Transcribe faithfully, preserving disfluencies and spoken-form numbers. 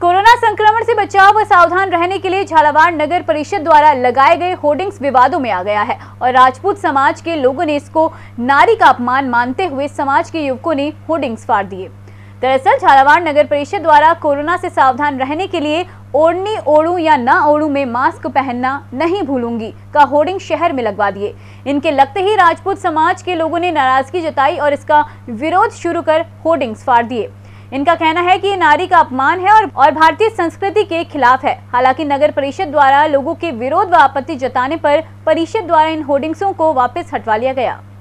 Corona संक्रमण से बचाव व सावधान रहने के लिए झालावाड़ नगर परिषद द्वारा लगाए गए होर्डिंग्स विवादों में आ गया है और राजपूत समाज के लोगों ने इसको नारी का अपमान मानते हुए समाज के युवकों ने होर्डिंग्स फाड़ दिए। दरअसल झालावाड़ नगर परिषद द्वारा कोरोना से सावधान रहने के लिए ओढ़नी ओढ़ू या ना ओढ़ू में मास्क पहनना नहीं भूलूंगी का होर्डिंग शहर में लगवा दिए। इनके लगते ही राजपूत समाज के लोगों ने नाराजगी जताई और इसका विरोध शुरू कर होर्डिंग्स फाड़ दिए। इनका कहना है कि ये नारी का अपमान है और, और भारतीय संस्कृति के खिलाफ है। हालांकि नगर परिषद द्वारा लोगों के विरोध व आपत्ति जताने पर परिषद द्वारा इन होर्डिंग्सों को वापस हटवा लिया गया।